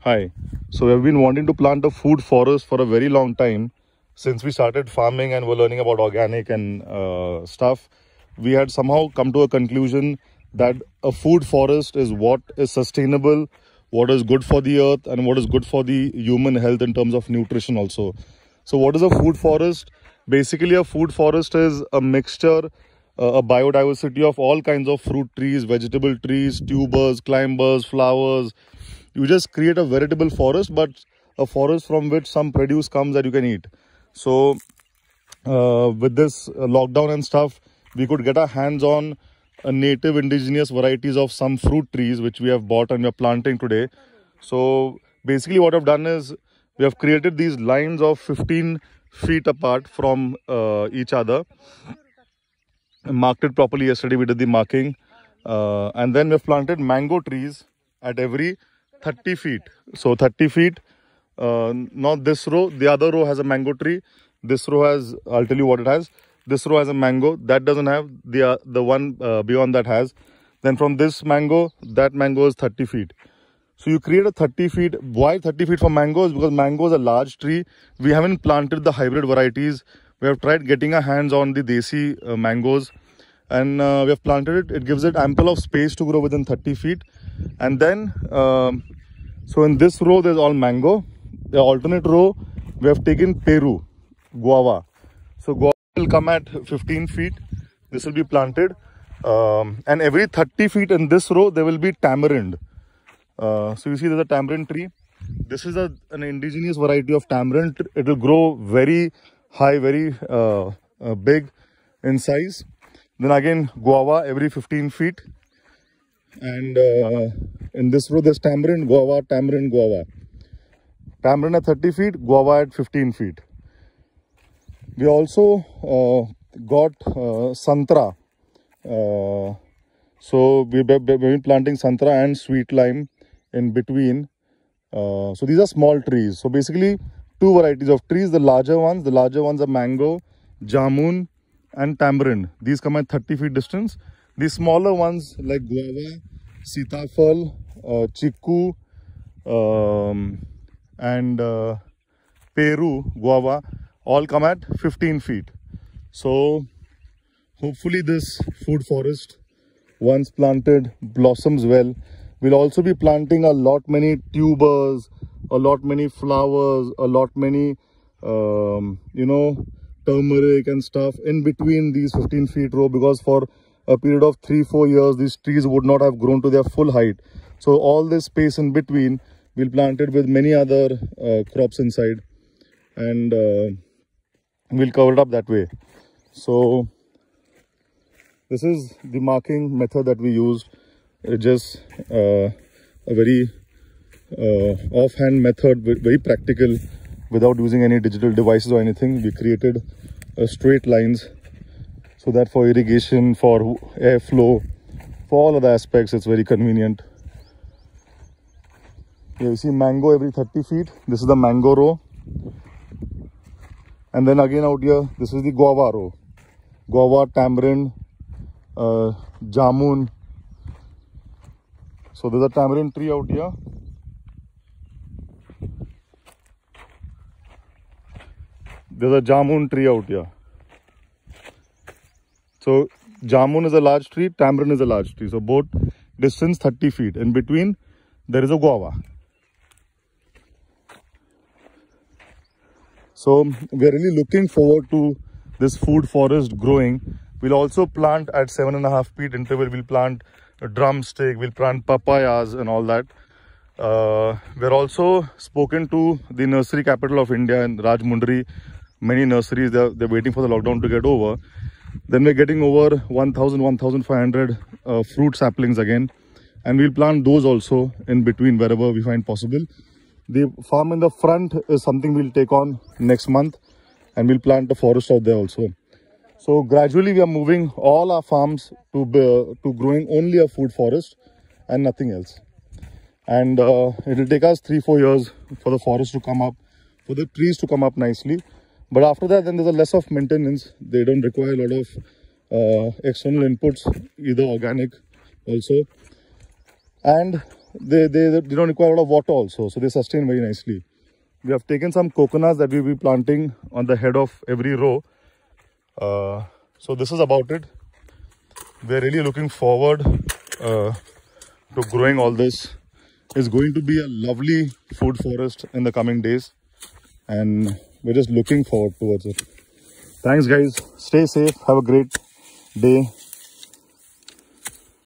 Hi. So we've been wanting to plant a food forest for a very long time. Since we started farming and were learning about organic and stuff, we had somehow come to a conclusion that a food forest is what is sustainable, what is good for the earth, and what is good for the human health in terms of nutrition also. So what is a food forest? Basically, a food forest is a mixture, a biodiversity of all kinds of fruit trees, vegetable trees, tubers, climbers, flowers. You just create a veritable forest, but a forest from which some produce comes that you can eat. So with this lockdown and stuff, we could get our hands on native indigenous varieties of some fruit trees which we have bought and we are planting today. So basically what I've done is we have created these lines of 15 feet apart from each other. I marked it properly yesterday. We did the marking, and then we've planted mango trees at every 30 feet. So 30 feet, not this row, the other row has a mango tree. This row has, I'll tell you what it has. This row has a mango, that doesn't have, the one beyond that has. Then from this mango, that mango is 30 feet. So you create a 30 feet. Why 30 feet for mangoes? Because mango is a large tree. We haven't planted the hybrid varieties. We have tried getting our hands on the desi mangoes, and we have planted it. It gives it ample of space to grow within 30 feet. And then, so in this row, there's all mango. The alternate row, we have taken Peru, guava. So guava will come at 15 feet. This will be planted. And every 30 feet in this row, there will be tamarind. So you see there's a tamarind tree. This is an indigenous variety of tamarind. It will grow very high, very big in size. Then again guava every 15 feet. And in this row there's tamarind, guava, tamarind, guava. Tamarind at 30 feet, guava at 15 feet. We also got santra. So we've been planting santra and sweet lime in between. So these are small trees. So basically two varieties of trees. The larger ones are mango, jamun and tamarind. These come at 30 feet distance. The smaller ones like guava, sitafal, chiku and Peru guava all come at 15 feet. So hopefully this food forest, once planted, blossoms well. We'll also be planting a lot many tubers, a lot many flowers, a lot many turmeric and stuff in between these 15 feet row, because for a period of 3-4 years these trees would not have grown to their full height. So all this space in between we'll plant it with many other crops inside, and we'll cover it up that way. So this is the marking method that we used. It's just a very offhand method, very practical, without using any digital devices or anything. We created straight lines so that for irrigation, for airflow, for all other aspects, it's very convenient. Here you see mango every 30 feet. This is the mango row. And then again out here, this is the guava row. Guava, tamarind, jamun. So there's a tamarind tree out here. There's a jamun tree out here. So jamun is a large tree, tamarind is a large tree. So both distance 30 feet. In between, there is a guava. So we are really looking forward to this food forest growing. We'll also plant at 7.5 feet interval. We'll plant a drumstick, we'll plant papayas and all that. We're also spoken to the nursery capital of India in Rajmundry. Many nurseries, they're waiting for the lockdown to get over. Then we're getting over 1,500 fruit saplings again. And we'll plant those also in between wherever we find possible. The farm in the front is something we'll take on next month. And we'll plant the forest out there also. So gradually we are moving all our farms to growing only a food forest and nothing else. And it will take us 3-4 years for the forest to come up, for the trees to come up nicely. But after that, then there's a less of maintenance. They don't require a lot of external inputs, either organic also. And they don't require a lot of water also, so they sustain very nicely. We have taken some coconuts that we will be planting on the head of every row. So this is about it. We're really looking forward to growing all this. It's going to be a lovely food forest in the coming days, and we're just looking forward towards it. Thanks guys, stay safe, have a great day.